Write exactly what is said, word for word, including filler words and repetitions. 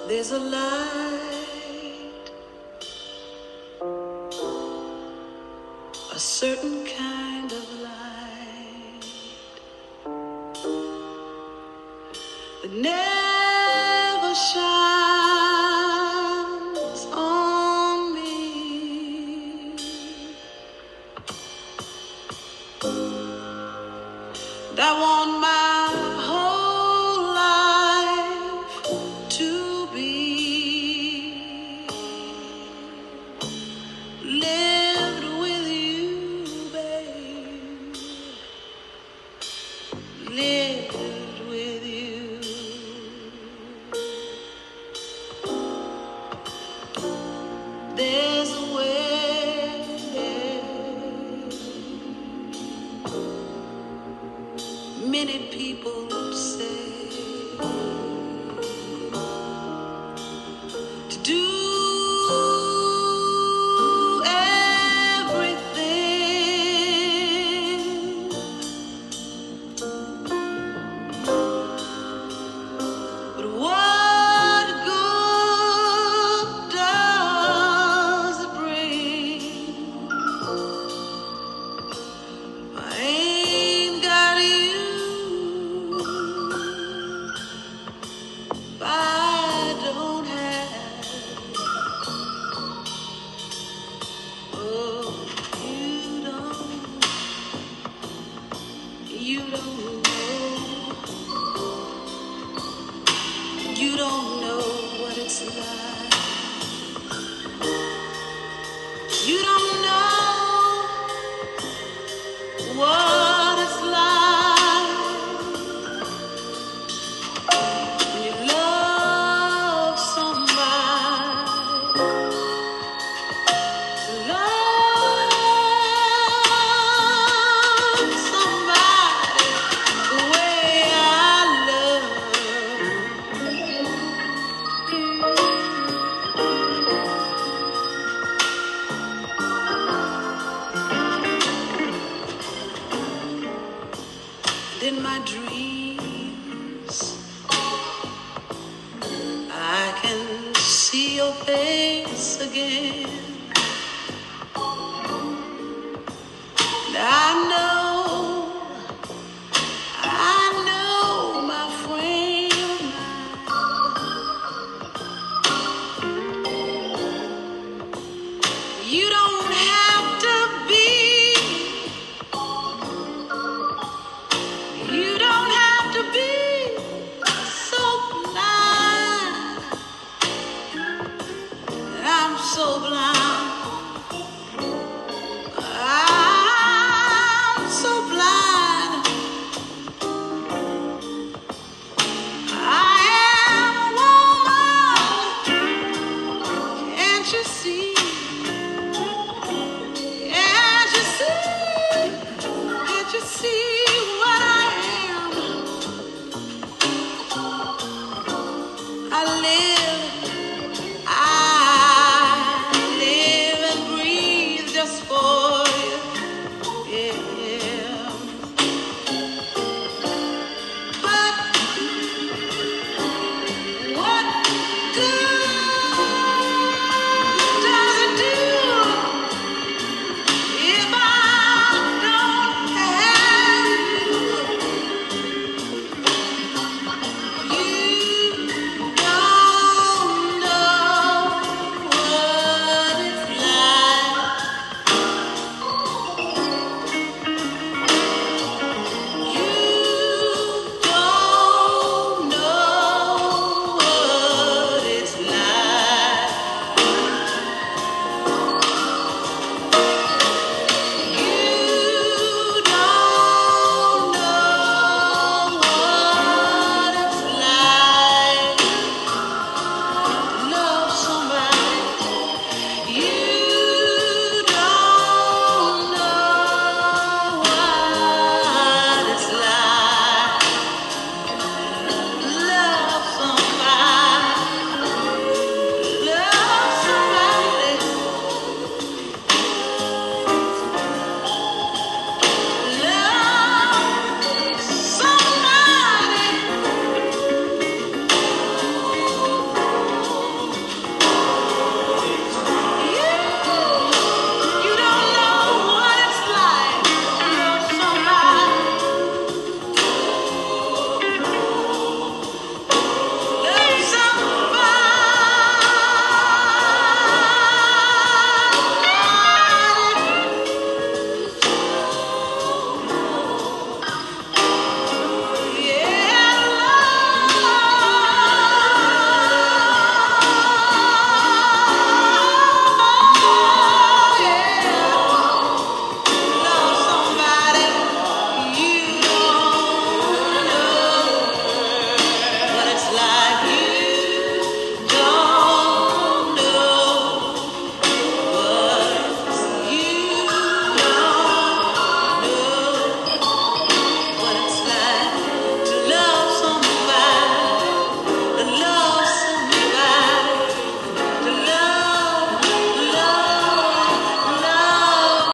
There's a light, a certain kind of light that never shines on me, that want my whole life to be lived with you, babe, lived with you. There's a way many people say to do everything, but what good does it bring? I ain't got you, I don't have. Oh, you don't, you don't know, you don't know what it's like. You don't know what it's like when you love somebody, love somebody the way I love. In my dreams, I can see your face again. And I know, I know, my friend, you don't have to be, you don't have to be so blind. I'm so blind.